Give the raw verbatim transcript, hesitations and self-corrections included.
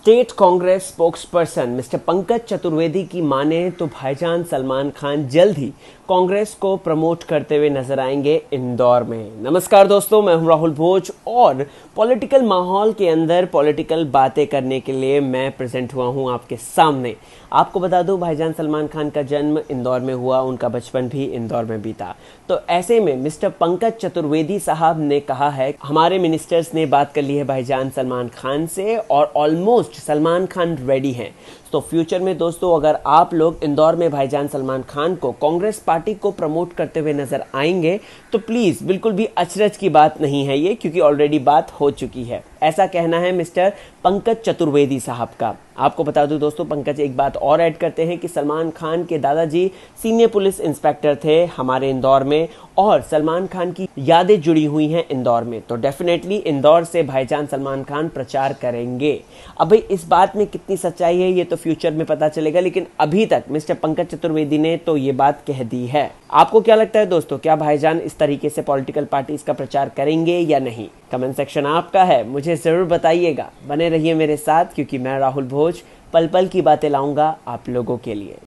State Congress spokesperson mister Pankaj Chaturvedi की माने तो भाईजान सलमान खान जल्द ही कांग्रेस को प्रमोट करते हुए नजर आएंगे इंदौर में। नमस्कार दोस्तों, मैं हूं राहुल भोज और पॉलिटिकल माहौल के अंदर पॉलिटिकल बातें करने के लिए मैं प्रेजेंट हुआ हूं आपके सामने। आपको बता दूं, भाईजान सलमान खान का जन्म इंदौर में हुआ, उनका बचपन भी इंदौर में बीता। तो ऐसे में मिस्टर पंकज चतुर्वेदी साहब ने कहा है, हमारे मिनिस्टर्स ने बात कर ली है भाईजान सलमान खान से और ऑलमोस्ट सलमान खान रेडी हैं। तो फ्यूचर में दोस्तों, अगर आप लोग इंदौर में भाईजान सलमान खान को कांग्रेस पार्टी को प्रमोट करते हुए नजर आएंगे तो प्लीज बिल्कुल भी अचरज की बात नहीं है ये, क्योंकि ऑलरेडी बात हो चुकी है। ऐसा कहना है मिस्टर पंकज चतुर्वेदी साहब का। आपको बता दूं दोस्तों, पंकज एक बात और ऐड करते हैं कि सलमान खान के दादाजी सीनियर पुलिस इंस्पेक्टर थे हमारे इंदौर में और सलमान खान की यादें जुड़ी हुई हैं इंदौर में। तो डेफिनेटली इंदौर से भाईजान सलमान खान प्रचार करेंगे। अब भाई इस बात में कितनी सच्चाई है ये तो फ्यूचर में पता चलेगा, लेकिन अभी तक मिस्टर पंकज चतुर्वेदी ने तो ये बात कह दी है। आपको क्या लगता है दोस्तों, क्या भाईजान इस तरीके से पॉलिटिकल पार्टीज का प्रचार करेंगे या नहीं? कमेंट सेक्शन आपका है, मुझे जरूर बताइएगा। बने रहिए मेरे साथ, क्योंकि मैं राहुल भोज पल पल की बातें लाऊंगा आप लोगों के लिए।